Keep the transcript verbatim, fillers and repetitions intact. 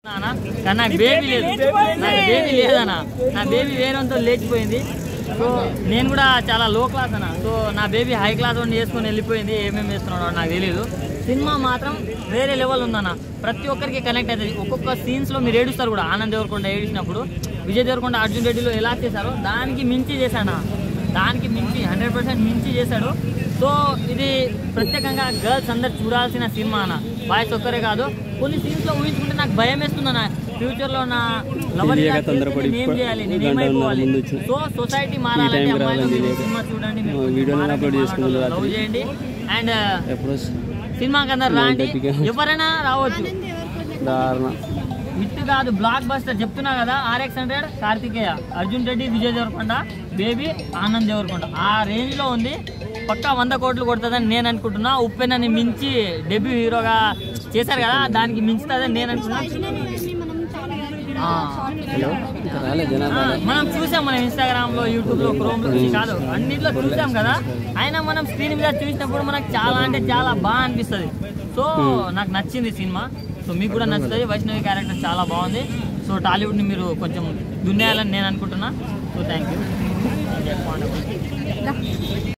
కానీ నాకు బేబీ లేదు, నాకు బేబీ లేదన్నా. నా బేబీ వేరేంతో లేచిపోయింది. సో నేను కూడా చాలా లో క్లాస్ అన్న. సో నా బేబీ హై క్లాస్ వాడిని వేసుకొని వెళ్ళిపోయింది. ఏమేమి వేస్తున్నాడో నాకు తెలియదు. సినిమా మాత్రం వేరే లెవెల్ ఉందన్న. ప్రతి ఒక్కరికి కనెక్ట్ అవుతుంది. ఒక్కొక్క సీన్స్లో మీరు ఏడుస్తారు కూడా. ఆనంద్ దేవరకొండ ఏడిచినప్పుడు, విజయ్ దేవరకొండ అర్జున్ రెడ్డిలో ఎలా చేశారో దానికి మించి చేశానా, దానికి మించి హండ్రెడ్ పర్సెంట్ మించి చేశాడు. సో ఇది ప్రత్యేకంగా గర్ల్స్ అందరు చూడాల్సిన సినిమా అన్న. బాయ్స్ ఒక్కరే కాదు. కొన్ని సీన్స్లో ఊహించుకుంటే నాకు భయం వేస్తుందన్న. ఫ్యూచర్లో నా లవర్ ఏం చేయాలి, నేను ఏమైపోవాలి. సో సొసైటీ మారాలంటే అమ్మాయిలు సినిమా చూడండి, లవ్ చేయండి. అండ్ సినిమాకి అందరు రాండి, ఎవరైనా రావచ్చు. ఇటు కాదు బ్లాక్ బస్టర్ చెప్తున్నా కదా. RX hundred, Karthikeya, Arjun Reddy, Vijay Deverakonda, baby, Anand Deverakonda ఆ రేంజ్లో ఉంది. పక్కా వంద కోట్లు కొడుతుందని నేను అనుకుంటున్నా. ఉప్పెనని మించి డెబ్యూ హీరోగా చేశారు కదా, దానికి మించుతుందని నేను అనుకున్నా. మనం చూసాం, మనం ఇన్స్టాగ్రామ్ లో, యూట్యూబ్ లో, క్రోమ్ లో కాదు అన్నిట్లో చూసాం కదా. అయినా మనం స్క్రీన్ మీద చూసినప్పుడు మనకు చాలా అంటే చాలా బాగా అనిపిస్తుంది. సో నాకు నచ్చింది సినిమా. సో మీకు కూడా నచ్చుతుంది. వైష్ణవి క్యారెక్టర్ చాలా బాగుంది. సో టాలీవుడ్ని మీరు కొంచెం దున్నేయాలని నేను అనుకుంటున్నా. So thank you.